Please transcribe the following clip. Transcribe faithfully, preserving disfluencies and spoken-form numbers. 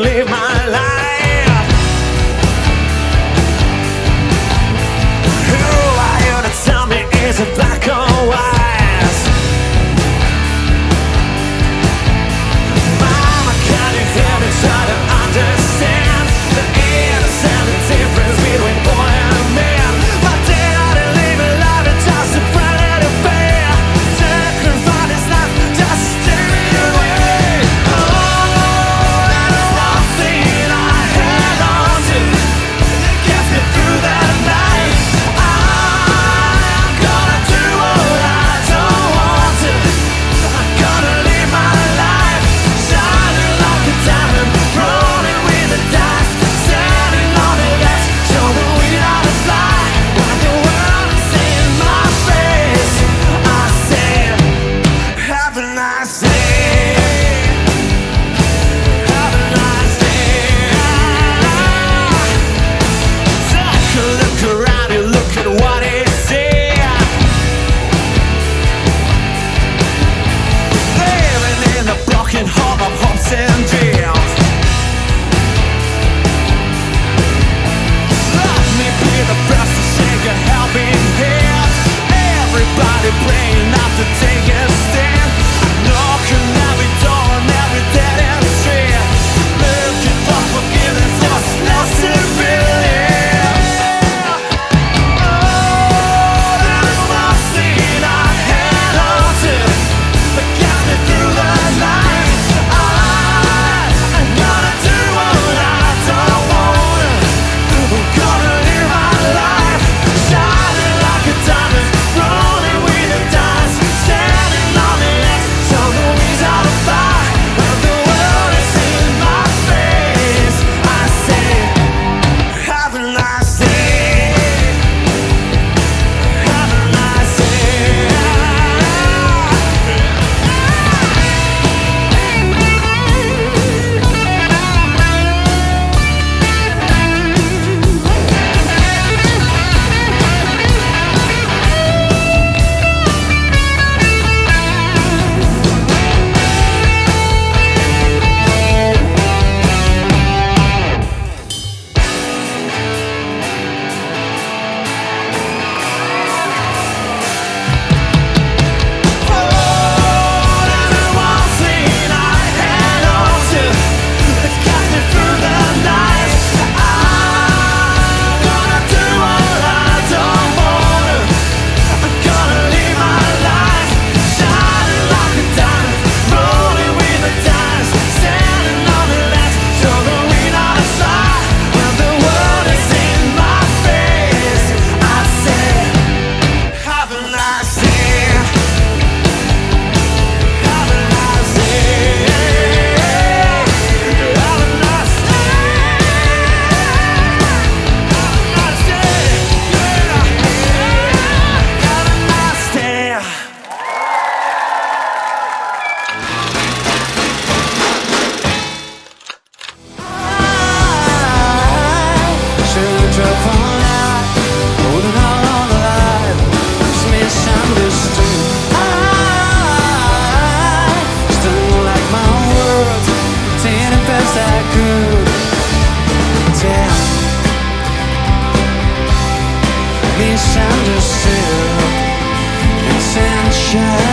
live my life. Who are you to tell me is it black or white? Mama, can you hear me try to understand the innocence, the difference between boy and man? My dad and living life is just a friend of fair. Sacrifice is not just steering away. Oh, that is nothing I held on to that gets me through that night. I'm gonna do what I don't want to. I'm gonna live my life shining like a diamond, rolling with the dice, standing on the edge, show the wind how to fly. When the world is in my face, I say, have a nice day. Have a nice day. Take a look around you, look at what it said. Living in the broken home of hopes and dreams. Let me be the best to shake a helping hand. Everybody praying not to take a stand. Knocking every door and every dead end street, looking for forgiveness, what's lost to believe. Oh, there is nothing I held on to that got me through the night. I'm gonna do what I don't want. I'm gonna live my life shining like a diamond, rolling with the dice, standing on the edge, show the winds how to fly. When the world is in my face, I say, have a nice day. Have a nice day. Misunderstood, it's sunshine.